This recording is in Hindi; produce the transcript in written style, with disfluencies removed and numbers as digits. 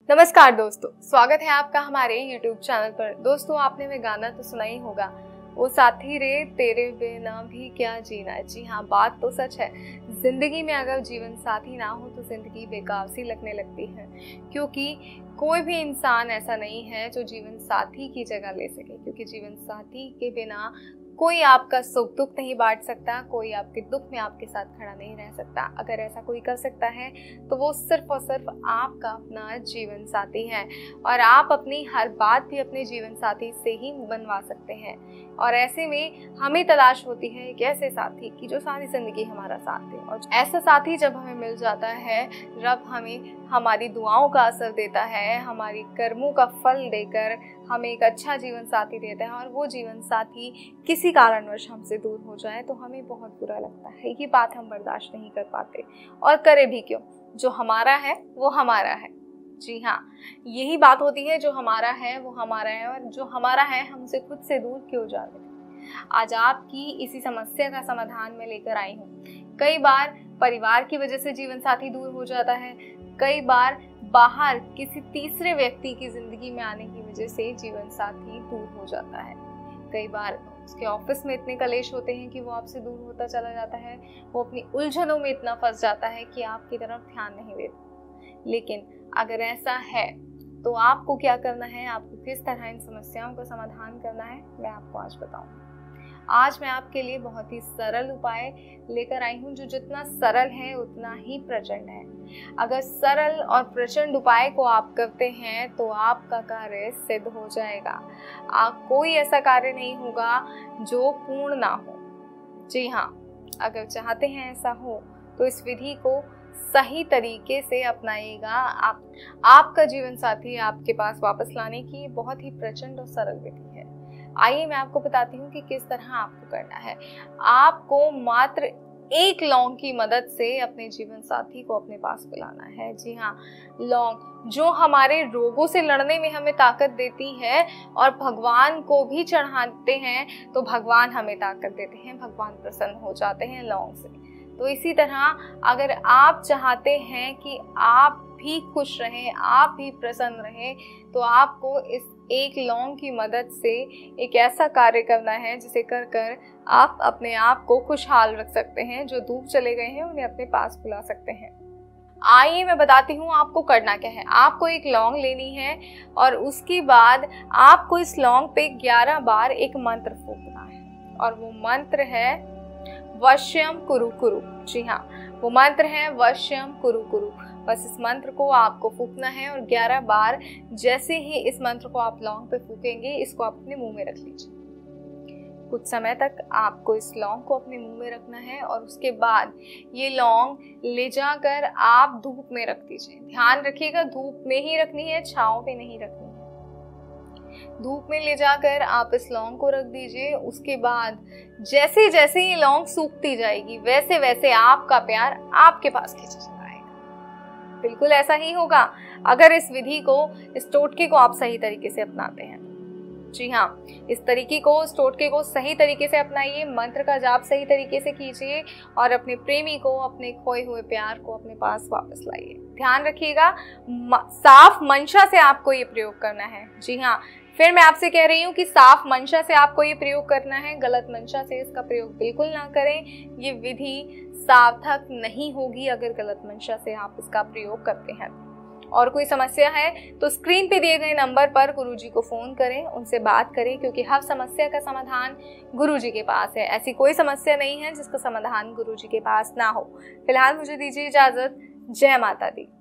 नमस्कार दोस्तों, स्वागत है आपका हमारे YouTube चैनल पर। दोस्तों, आपने वो गाना तो सुना ही होगा, वो साथी रे तेरे बिना भी क्या जीना। जी हाँ, बात तो सच है। जिंदगी में अगर जीवन साथी ना हो तो जिंदगी बेकार सी लगने लगती है, क्योंकि कोई भी इंसान ऐसा नहीं है जो जीवन साथी की जगह ले सके। क्योंकि जीवन साथी के बिना कोई आपका सुख दुख नहीं बांट सकता, कोई आपके दुख में आपके साथ खड़ा नहीं रह सकता। अगर ऐसा कोई कर सकता है तो वो सिर्फ और सिर्फ आपका अपना जीवन साथी है, और आप अपनी हर बात भी अपने जीवन साथी से ही बनवा सकते हैं। और ऐसे में हमें तलाश होती है एक ऐसे साथी की जो सारी जिंदगी हमारा साथ दे। और ऐसा साथी जब हमें मिल जाता है, रब हमें हमारी दुआओं का असर देता है, हमारी कर्मों का फल देकर हमें एक अच्छा जीवन साथी देता है। और वो जीवन साथी किसी कारणवश हमसे दूर हो जाए तो हमें बहुत बुरा लगता है। ये बात हम बर्दाश्त नहीं कर पाते, और करे भी क्यों। जो हमारा है वो हमारा है। जी हाँ, यही बात होती है, जो हमारा है वो हमारा है, और जो हमारा है हम उसे खुद से दूर क्यों जाते। आज आपकी इसी समस्या का समाधान मैं लेकर आई हूँ। कई बार परिवार की वजह से जीवन साथी दूर हो जाता है, कई बार बाहर किसी तीसरे व्यक्ति की जिंदगी में आने की वजह से जीवन साथी दूर हो जाता है, कई बार उसके ऑफिस में इतने कलेश होते हैं कि वो आपसे दूर होता चला जाता है, वो अपनी उलझनों में इतना फंस जाता है कि आपकी तरफ ध्यान नहीं देता। लेकिन अगर ऐसा है तो आपको क्या करना है, आपको किस तरह इन समस्याओं का समाधान करना है, मैं आपको आज बताऊंगी। आज मैं आपके लिए बहुत ही सरल उपाय लेकर आई हूँ, जो जितना सरल है उतना ही प्रचंड है। अगर सरल और प्रचंड उपाय को आप करते हैं तो आपका कार्य सिद्ध हो जाएगा। कोई ऐसा कार्य नहीं होगा जो पूर्ण ना हो। जी हाँ, अगर चाहते हैं ऐसा हो तो इस विधि को सही तरीके से अपनाइएगा। आपका जीवन साथी आपके पास वापस लाने की बहुत ही प्रचंड और सरल विधि है। आइए मैं आपको बताती हूँ कि किस तरह आपको करना है। आपको मात्र एक लौंग की मदद से अपने जीवन साथी को अपने पास बुलाना है। जी हाँ, लौंग जो हमारे रोगों से लड़ने में हमें ताकत देती है, और भगवान को भी चढ़ाते हैं तो भगवान हमें ताकत देते हैं, भगवान प्रसन्न हो जाते हैं लौंग से। तो इसी तरह अगर आप चाहते हैं कि आप भी खुश रहें, आप भी प्रसन्न रहें, तो आपको इस एक लौंग की मदद से एक ऐसा कार्य करना है जिसे कर कर आप अपने आप को खुशहाल रख सकते हैं। जो दूर चले गए हैं उन्हें अपने पास बुला सकते हैं। आइए मैं बताती हूँ आपको करना क्या है। आपको एक लौंग लेनी है, और उसके बाद आपको इस लौंग पे 11 बार एक मंत्र फूंकना है, और वो मंत्र है वश्यम कुरु कुरु। जी हाँ, वो मंत्र है वश्यम कुरु कुरु। बस इस मंत्र को आपको फूंकना है, और 11 बार जैसे ही इस मंत्र को आप लौंग पे फूकेंगे, इसको आप अपने मुंह में रख लीजिए। कुछ समय तक आपको इस लौंग को अपने मुंह में रखना है, और उसके बाद ये लौंग ले जाकर आप धूप में रख दीजिए। ध्यान रखिएगा, धूप में ही रखनी है, छांव पे नहीं रखनी है। धूप में ले जाकर आप इस लौंग को रख दीजिए। उसके बाद जैसे जैसे ये लौंग सूखती जाएगी, वैसे वैसे आपका प्यार आपके पास खींचा चला आएगा। बिल्कुल ऐसा ही होगा अगर इस विधि को, इस टोटके को आप सही तरीके से अपनाते हैं। जी हाँ, इस तरीके को, इस टोटके को सही तरीके से अपनाइए, मंत्र का जाप सही तरीके से कीजिए, और अपने प्रेमी को, अपने खोए हुए प्यार को अपने पास वापस लाइए। ध्यान रखिएगा, साफ मंशा से आपको ये प्रयोग करना है। जी हाँ, फिर मैं आपसे कह रही हूँ कि साफ मंशा से आपको ये प्रयोग करना है, गलत मंशा से इसका प्रयोग बिल्कुल ना करें। ये विधि सार्थक नहीं होगी अगर गलत मंशा से आप इसका प्रयोग करते हैं। और कोई समस्या है तो स्क्रीन पे दिए गए नंबर पर गुरुजी को फोन करें, उनसे बात करें, क्योंकि हर समस्या का समाधान गुरुजी के पास है। ऐसी कोई समस्या नहीं है जिसका समाधान गुरुजी के पास ना हो। फिलहाल मुझे दीजिए इजाजत। जय माता दी।